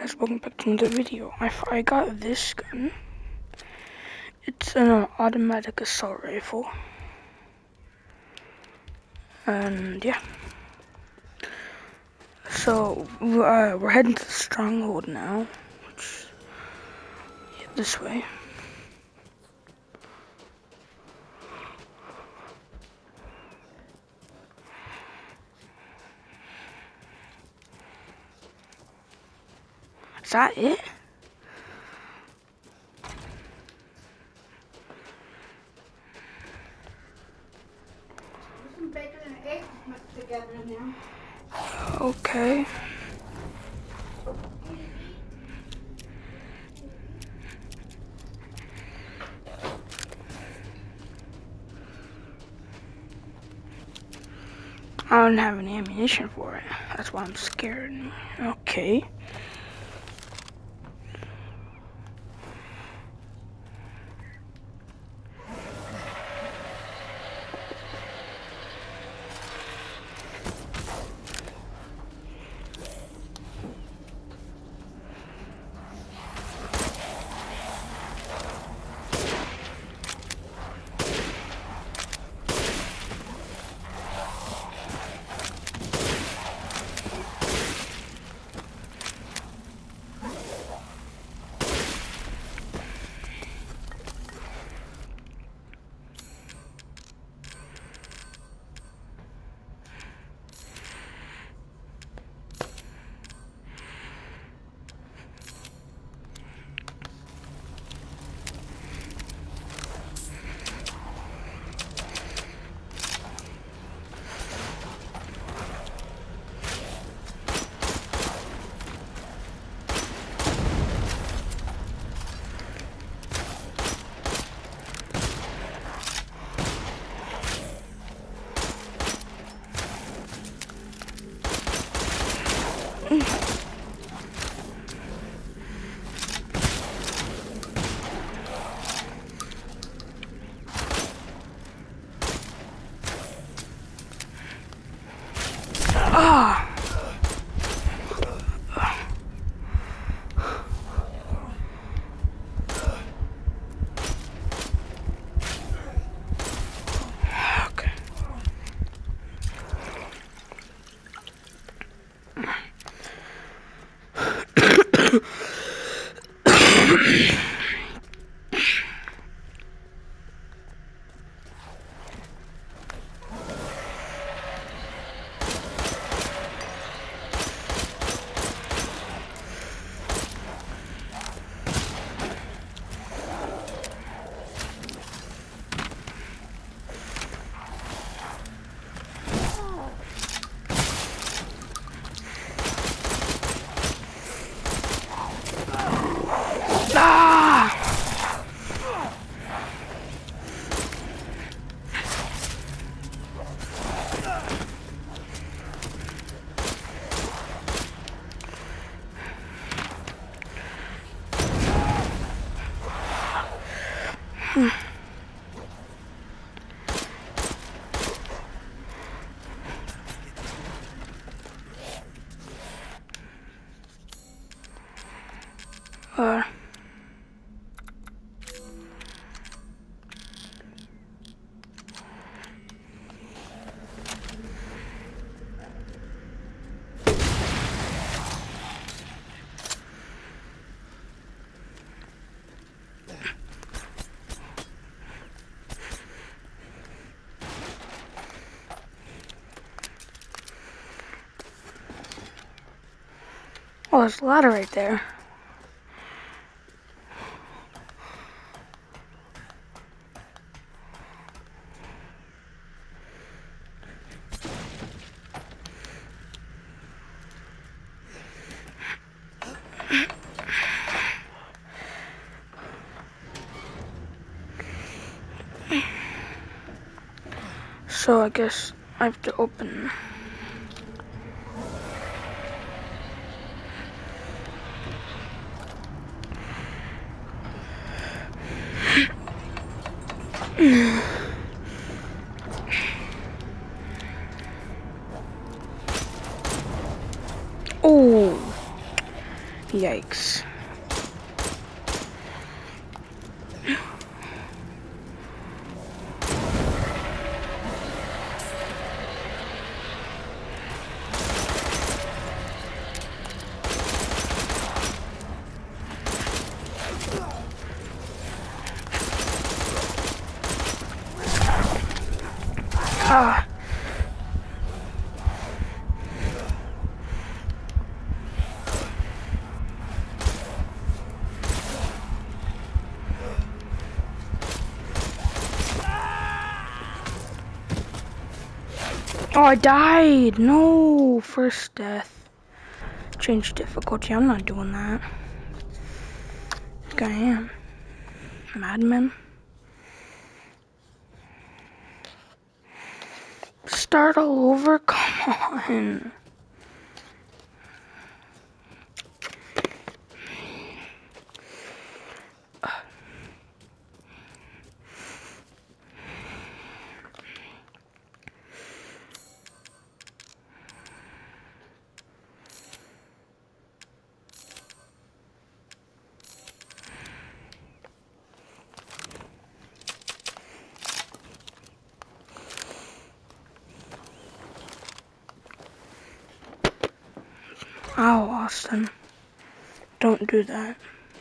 guys, welcome back to another video. I got this gun. It's an automatic assault rifle. And yeah. So we're heading to the stronghold now. Which, yeah, this way. Is that it? Some bacon and eggs mixed together in there. Okay. I don't have any ammunition for it. That's why I'm scared. Okay. Ah! Okay. Ah! Uh, oh, there's a ladder right there. So I guess I have to open. Oh, Yikes. Ah. Oh, I died! No! First death. Change difficulty. I'm not doing that. I think I am. Madman. Start all over? Come on. Ow, Austin. Don't do that.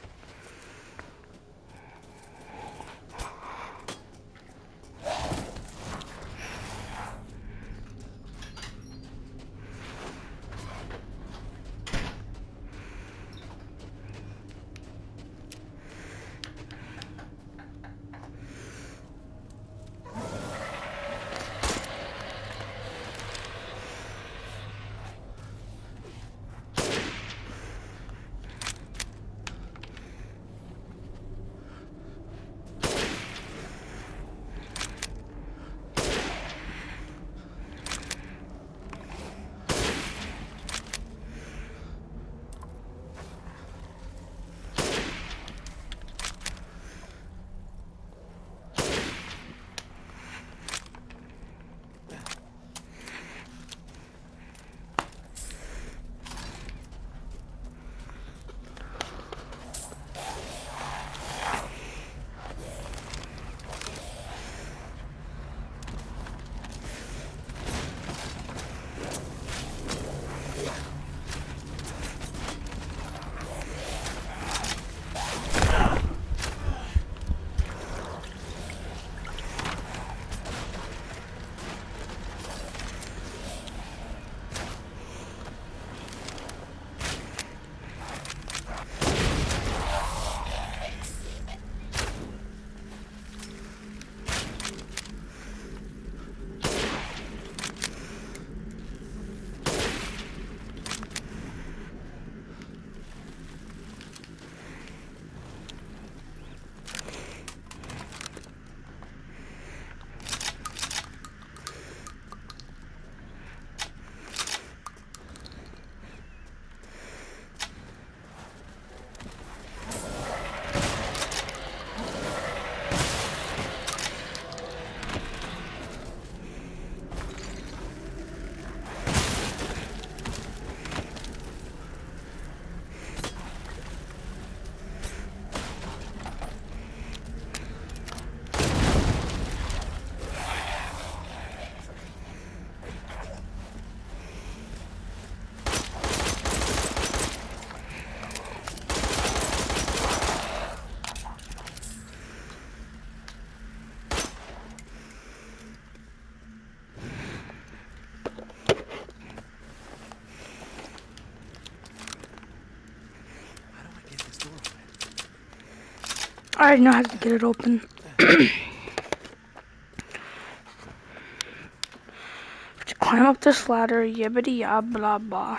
I already know how to get it open. To climb up this ladder, yibbity yab blah blah.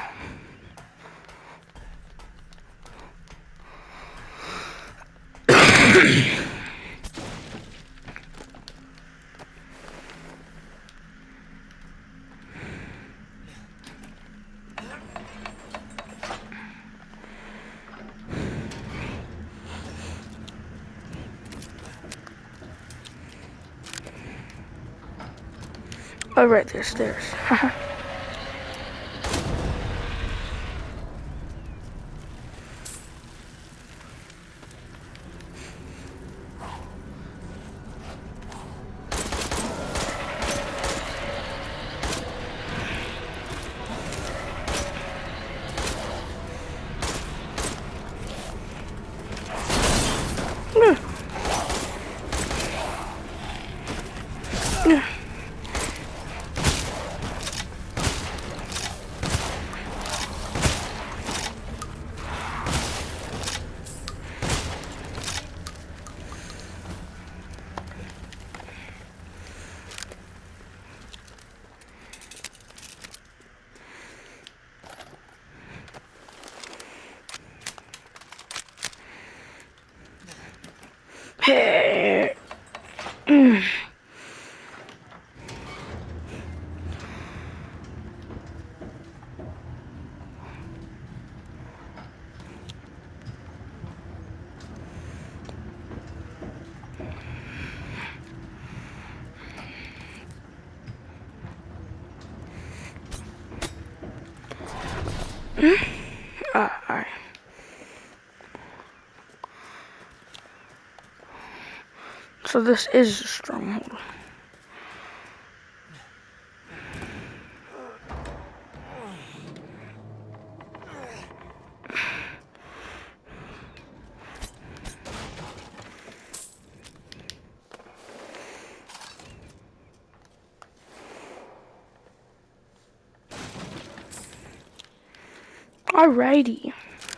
Oh, right, there's stairs. Hey. Alright. So this is a stronghold. Alrighty.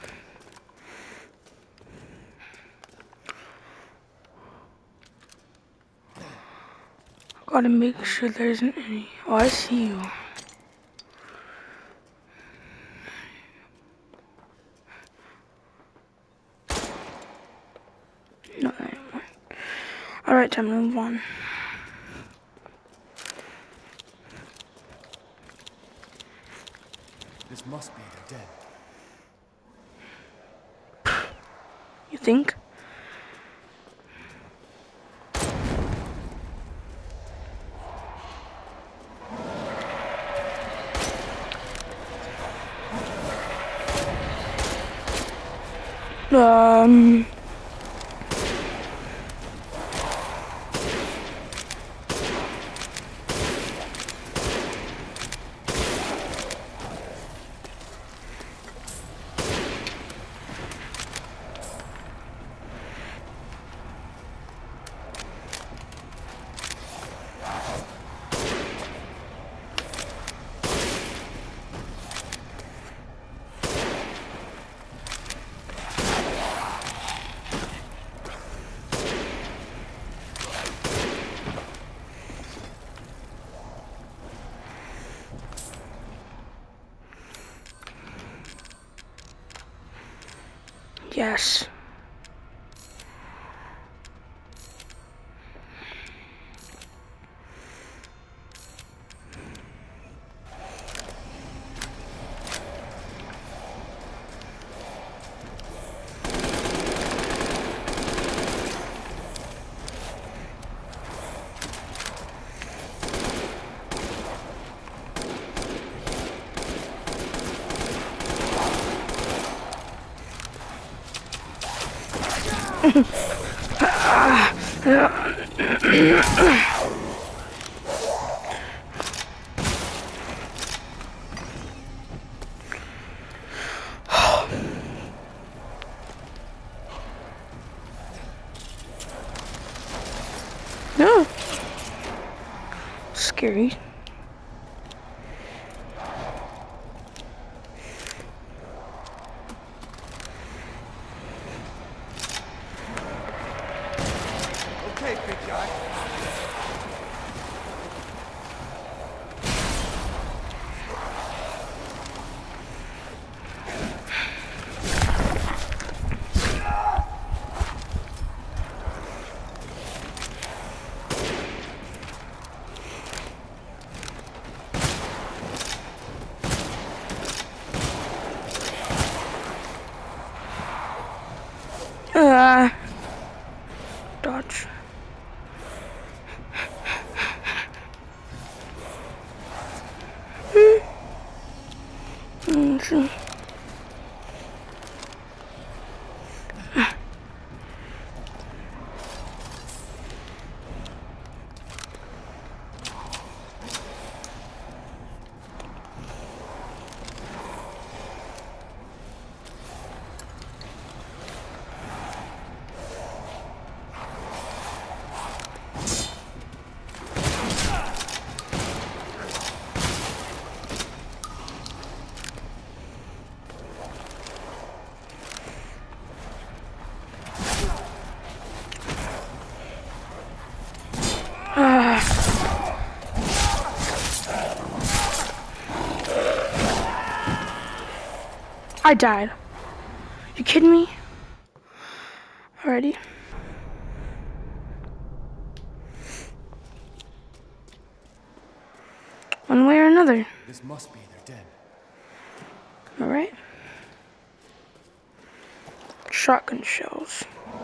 Gotta make sure there isn't any. Oh, I see you. No, anymore. Alright, time to move on. This must be the den. You think? Yes. No. Scary. Okay, big guy. Dodge. Sure. I died. You kidding me? Alrighty. another. This must be their den. Alright. Shotgun shells.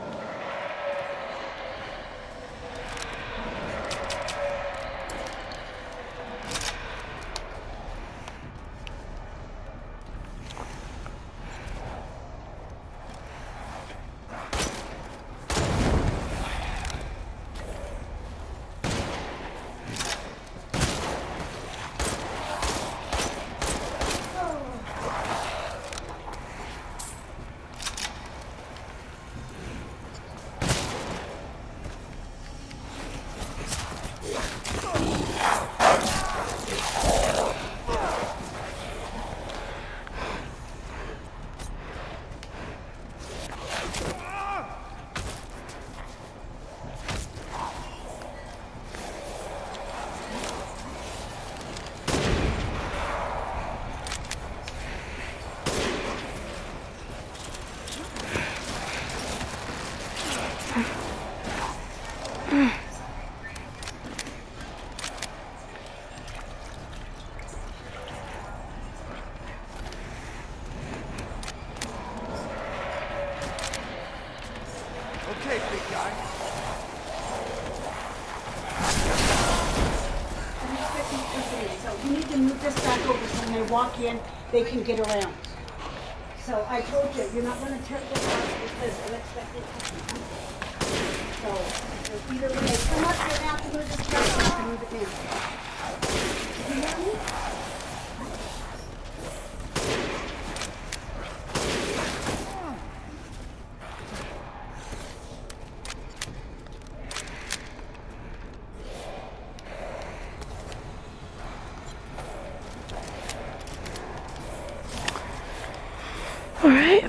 Okay, big guy. So you need to move this back over so when they walk in, they can get around. So I told you, you're not going to turn this off because they'll expect it to come. So either when they come up, you're going to have to move this back or you can move it down. You hear me? Alright.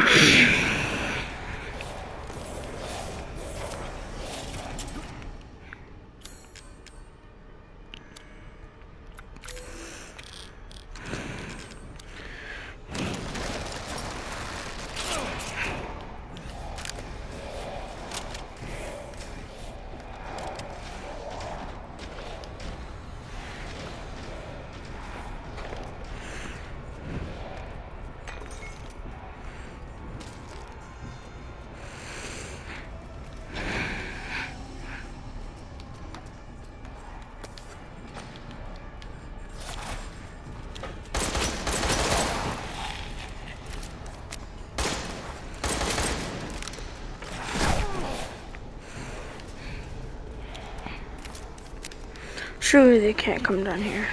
Surely they can't come down here.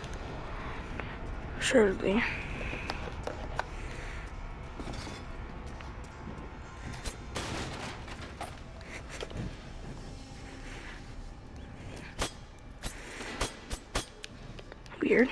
Surely. Weird.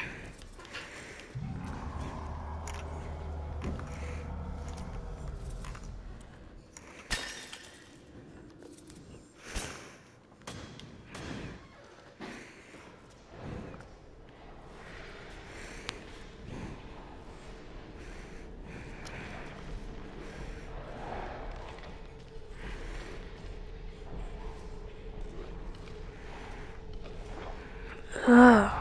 Ugh.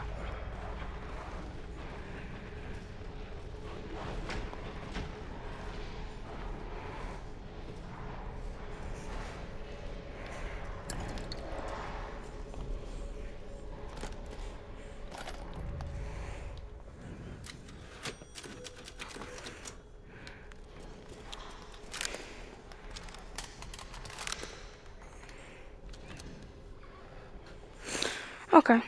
Okay.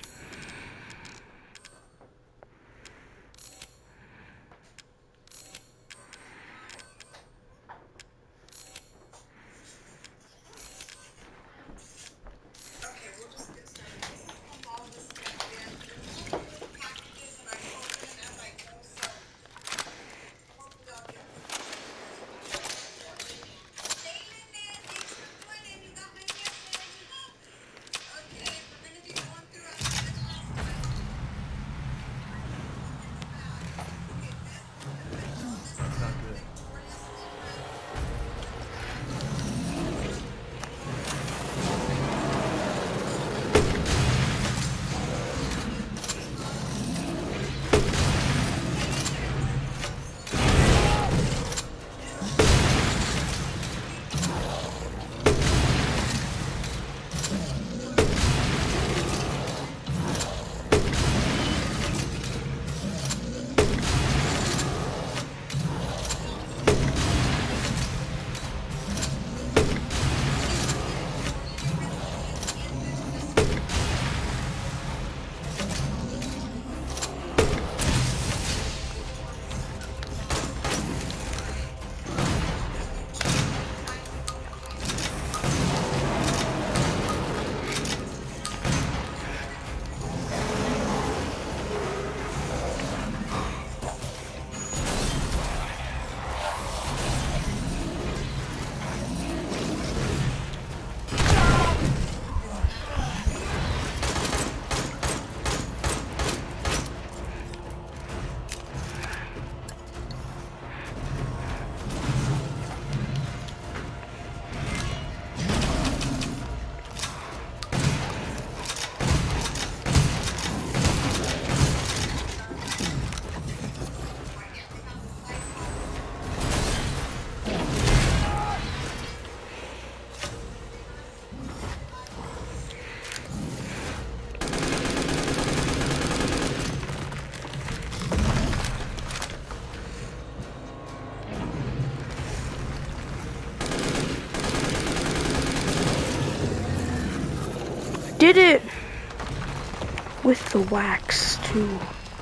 did it! With the wax, too.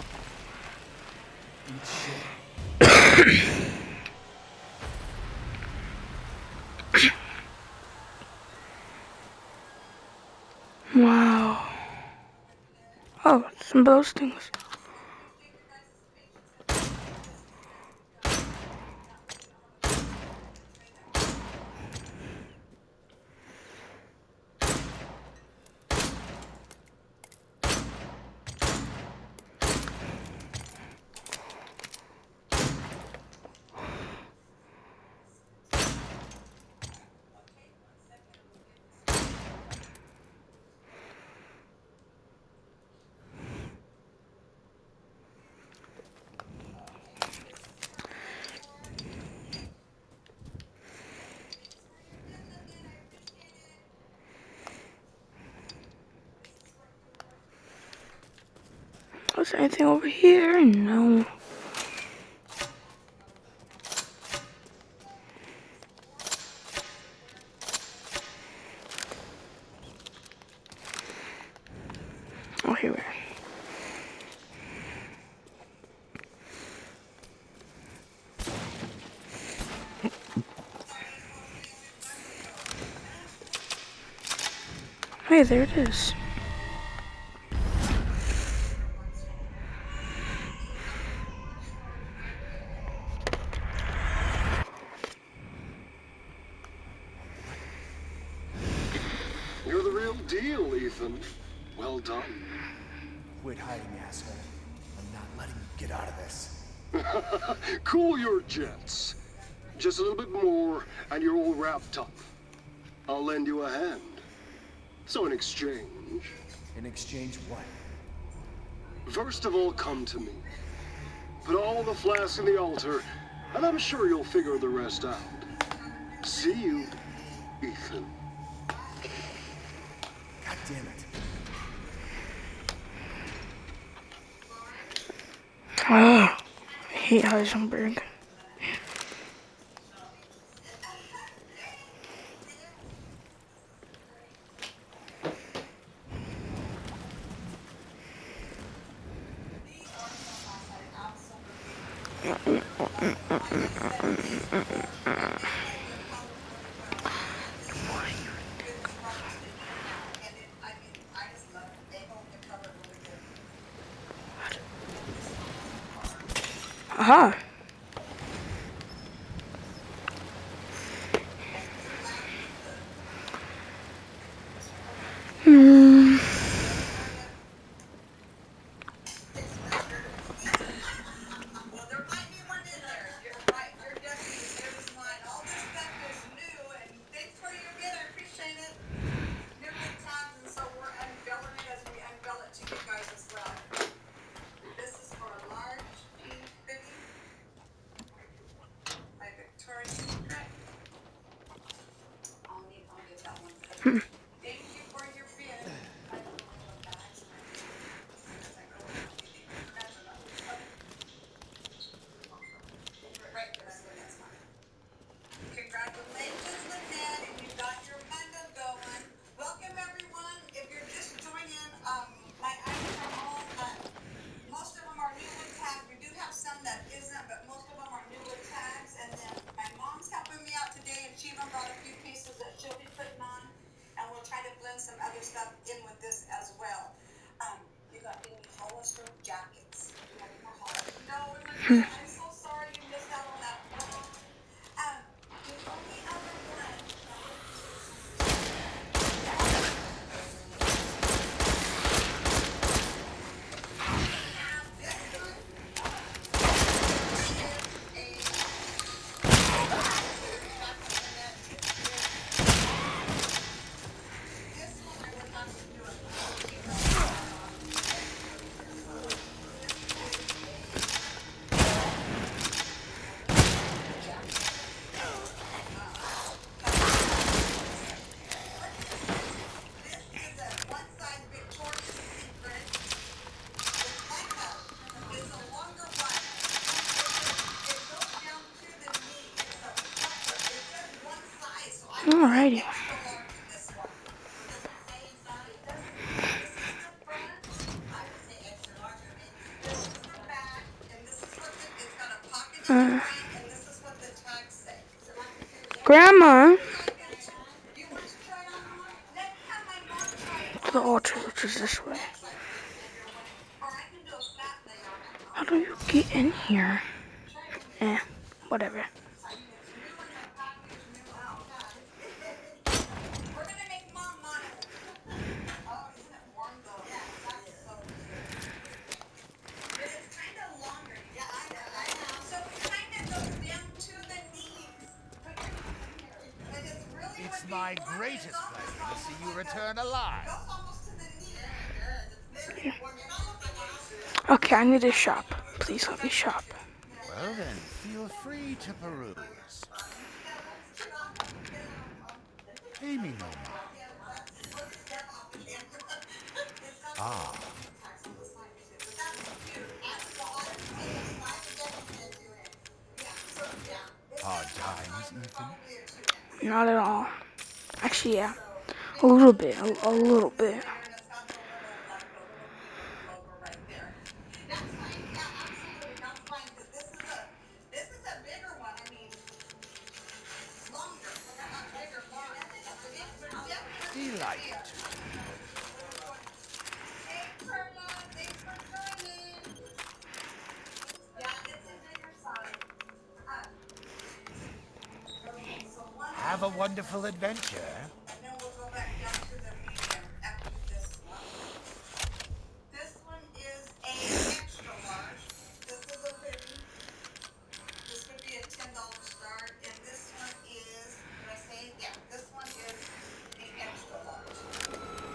Wow. Oh, some of those things. Was there anything over here? No. Oh, here we are. Hey, there it is. You're the real deal, Ethan. Well done. Quit hiding, asshole. I'm not letting you get out of this. Cool your jets. Just a little bit more, and you're all wrapped up. I'll lend you a hand. So in exchange... In exchange what? First of all, come to me. Put all the flasks in the altar, and I'm sure you'll figure the rest out. See you, Ethan. God damn it. Ah, I hate Heisenberg. Aha. Alrighty. Grandma! To the altar, which is this way. How do you get in here? Whatever. It's my greatest pleasure to see you return alive. Okay, I need to shop. Please let me shop. Well then, feel free to peruse. Pay me no mind. Ah. Hard times, Ethan? Not at all. Actually, yeah. A little bit. A little bit. Delighted. Have a wonderful adventure. This one is a extra large. This is a 50. This would be a $10 start, and this one is, did I say it? Yeah, this one is the extra large.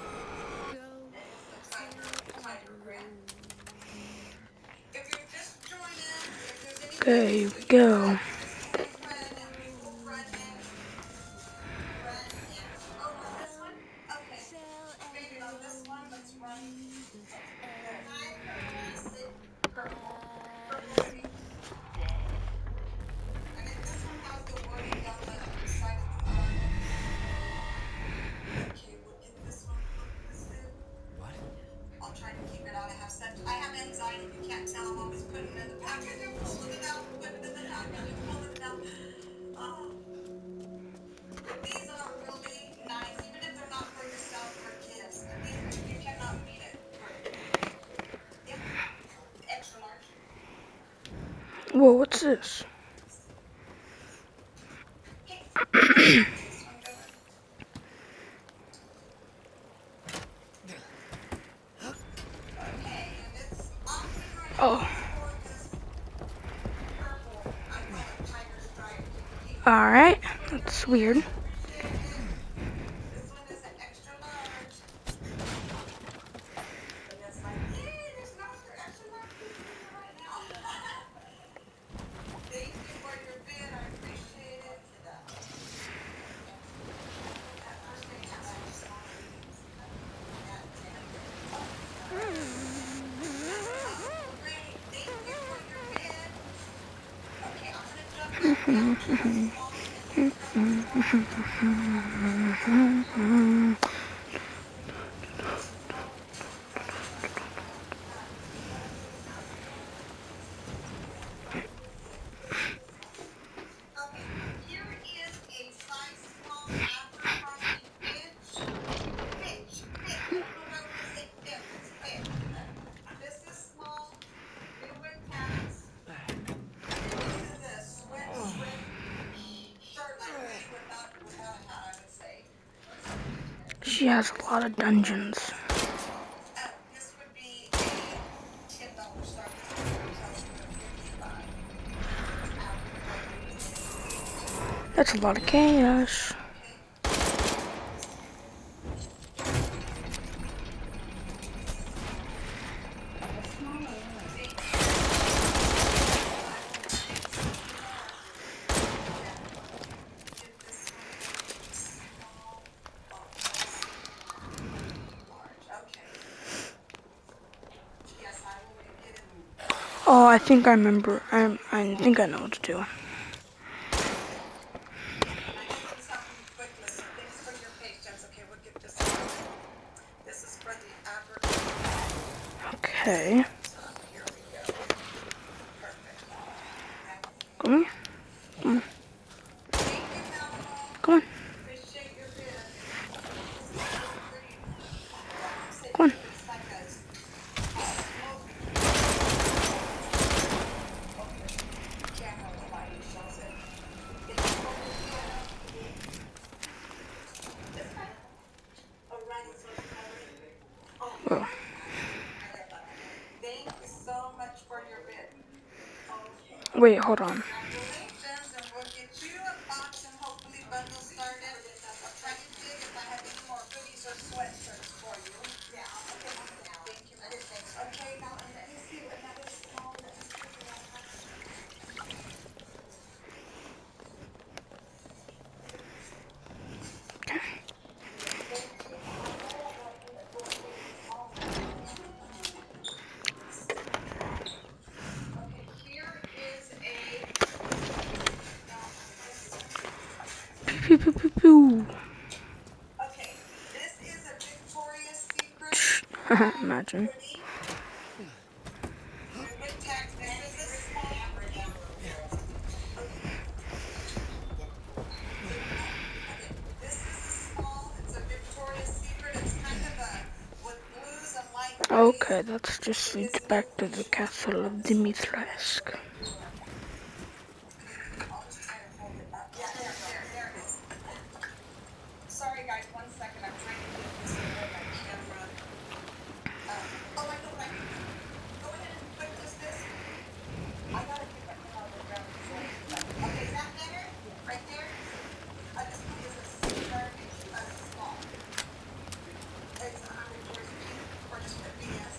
If you're just joining, if there's any There we go. I have anxiety. You can't tell. I'm always putting it in the package and pulling it out, putting it in the package and pulling it out. These are really nice, even if they're not for yourself, for kids. These, you cannot beat it. Yep. Extra large. Whoa, what's this? Oh. Alright, that's weird. She has a lot of dungeons. This would be a $10 start. That's a lot of chaos. Oh, I think I remember. I think I know what to do. Okay. Come here. Come on. Come on. Appreciate your bid. Come on. It's like a smoke camera light shows it. It's a running source of Well, Thank you so much for your bid. wait, hold on. Congratulations, and we'll get you a box and hopefully bundle started. I'll try to dig if I have any more hoodies or sweatshirts for you. Yeah, okay. Thank you. Okay, now let me see another small that is pretty on. Okay, here is a. Pew, pew, pew, pew. Okay, this is a Victoria's Secret Imagine. hoodie. With tags, this is a small. This is a small. It's a Victoria's Secret. It's kind of a with blues and light grays. Okay, let's just lead back to the castle of Dimitrescu. I'll just try to hold it up. Yeah, there it is. Sorry guys, 1 second. I'm trying to get this over my camera. Oh, I know what I can do. Go ahead and put this. I gotta get that thing on the ground. Okay, is that better? Right there? This one is a small. It's 140 or just put BS.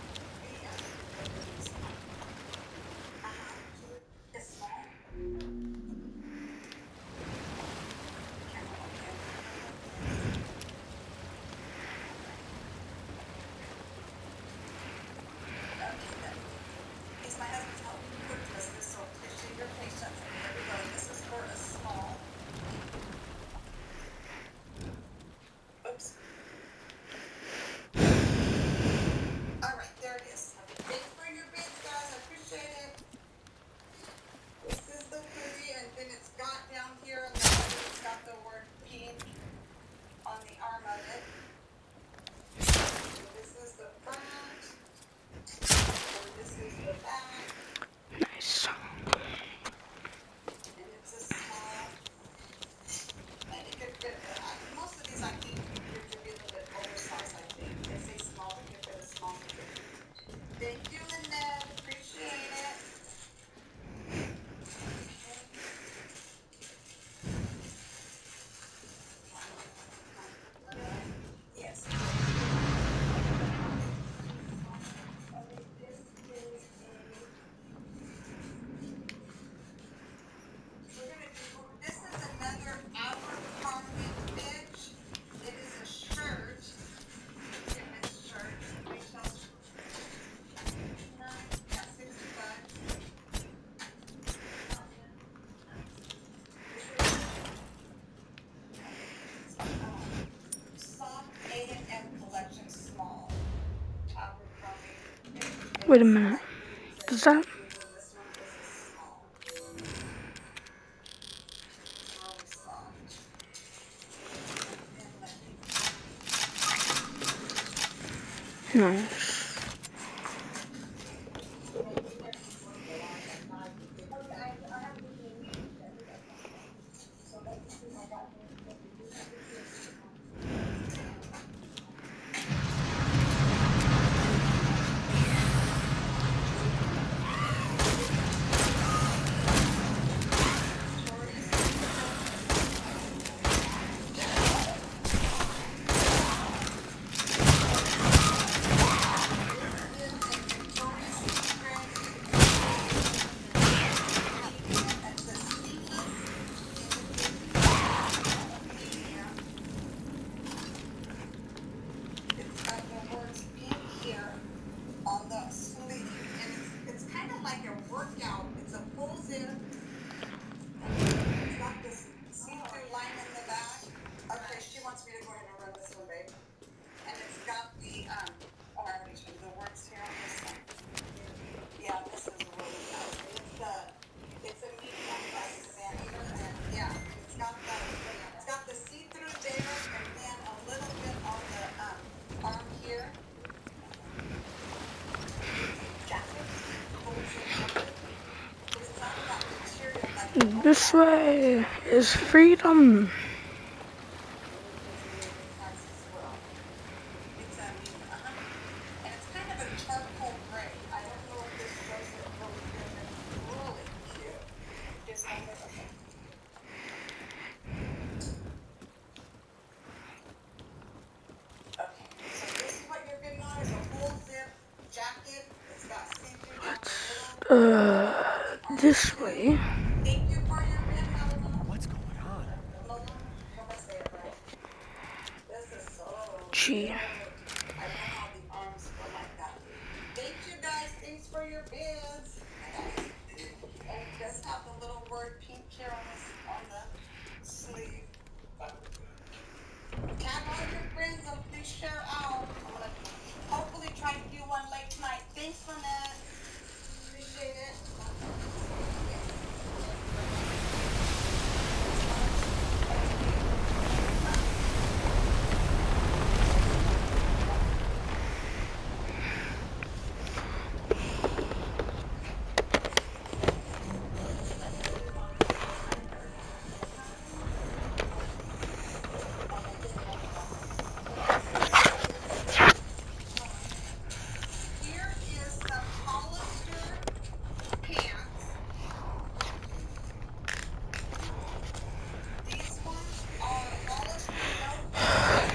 It's small. It's my husband's help put this, so appreciate your patience. There we go. This is for a small. Oops. All right, there it is. Thanks for your bids, guys. I appreciate it. This is the hoodie, and then it's got down here on the bottom, it's got the word pink on the arm of it. This is the front. This is the back. Nice. And it's a small. And it could fit, most of these I think you could be a little bit oversized, I think. They say small, but you could fit a small. Thank you, Lynette. Appreciate it. Yes. This is another Abercrombie Fitch. It is a shirt. Women's shirt. Retail. Yeah, $65. Soft A&M collection small. Abercrombie. Wait a minute. Does that? This one is a small. Really soft. Nice. This way is freedom. It's and it's kind of a charcoal gray. I don't know if this does it really good, but it's really cute. Just like it. Okay. Okay. So this is what you're getting on is a full zip jacket. It's got see-through down the middle. This way. Thank you for your bid, Melanie. What's going on? Melanie, how do I say it right? This is so Gee. I don't know how the arms go like that. Thank you guys. Thanks for your bids. And it does have the little word pink here on the sleeve. Tag all your friends and please share out. I'm gonna hopefully try to do one late tonight. Thanks, Lynette. Appreciate it. Here is some Hollister pants. These ones are Hollister no-fit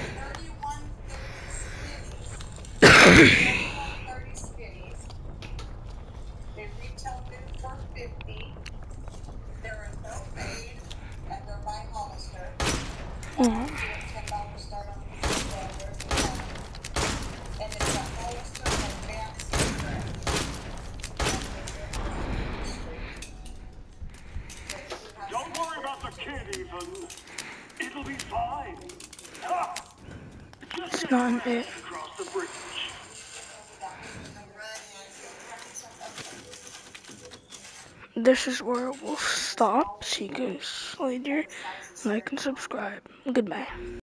3130 skinnies. They retail $4.50. They're in no fade and they're by Hollister. $10 start on these as well. There's the one. And it's a Hollister advanced stretch. Don't worry about the kid, Ethan. It'll be fine. Ah, just It's not it. across the bridge. This is where we'll stop. See you guys later. Like and subscribe. Goodbye.